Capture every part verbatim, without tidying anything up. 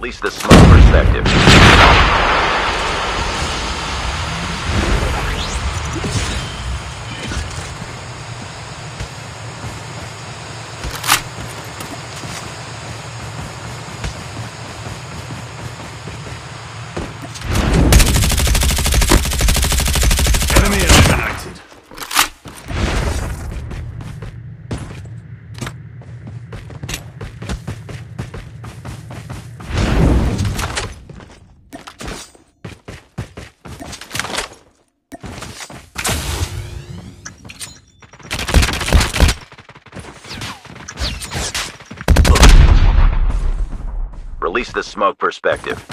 Release the smoke perspective. Enemy eliminated. Release the smoke perspective.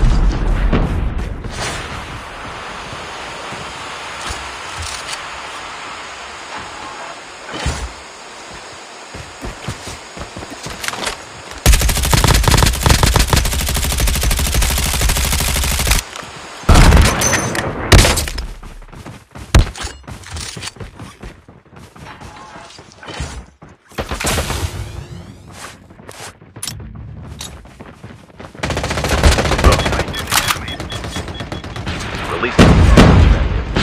Release the smoke perspective.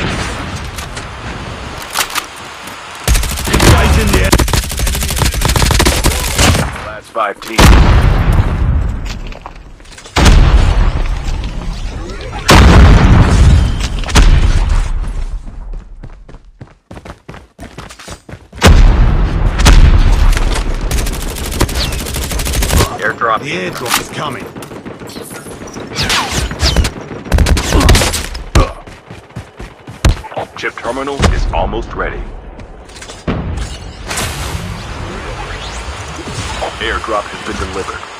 Engage in the enemy. Last five teams. Airdrop. The airdrop is coming. Chip terminal is almost ready. Airdrop has been delivered.